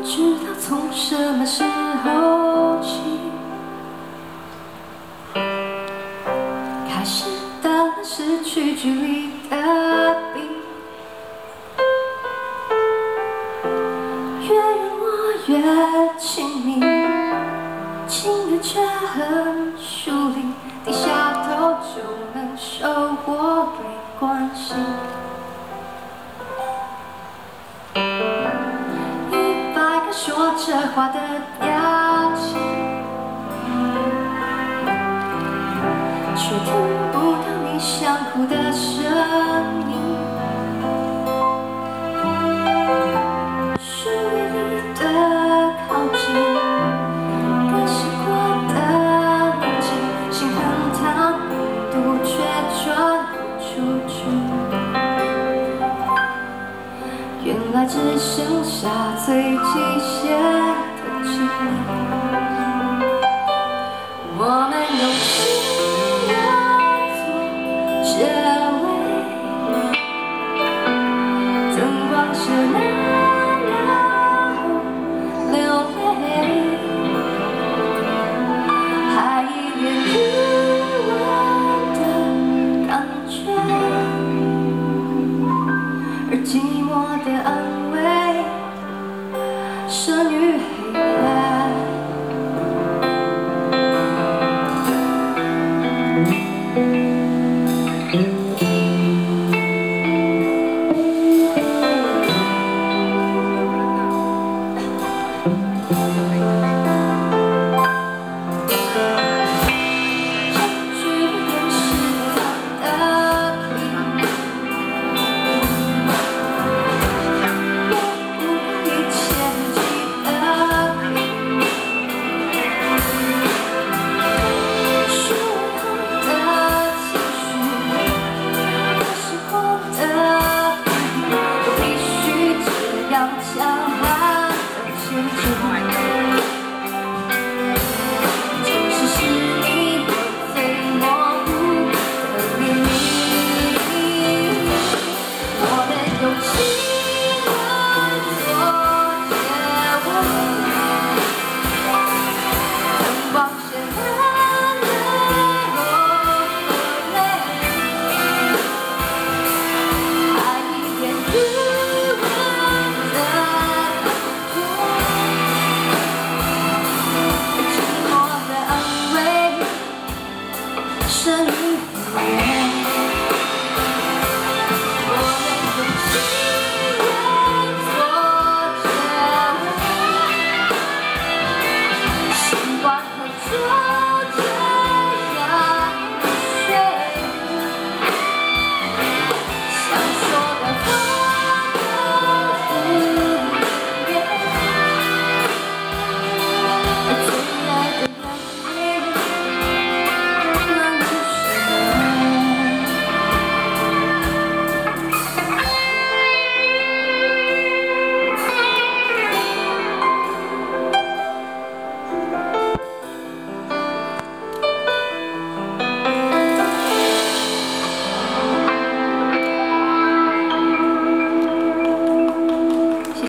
知道从什么时候起，开始淡了失去距离的笔，越让我越亲密，亲的却很疏离，低下头就能收获被关心。 说着话的表情，却听不到你想哭的声音。属于你的靠近，更是过的冷静，心很烫，温度却转不出去。 原来只剩下最极限的距离，我们用心要做结尾，灯光射难了流泪，还依恋余温的感觉，而寂寞的安慰，生于黑夜。强悍的前进。